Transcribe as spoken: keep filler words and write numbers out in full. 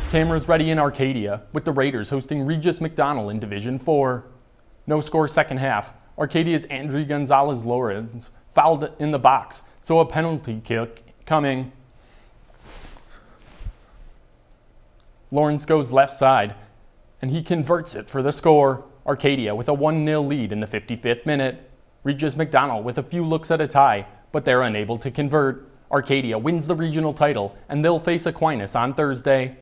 Cameras ready in Arcadia, with the Raiders hosting Regis McDonald in Division four. No score second half. Arcadia's Andrew Gonzalez-Lawrence fouled in the box, so a penalty kick coming. Lawrence goes left side, and he converts it for the score. Arcadia with a one nil lead in the fifty-fifth minute. Regis McDonald with a few looks at a tie, but they're unable to convert. Arcadia wins the regional title, and they'll face Aquinas on Thursday.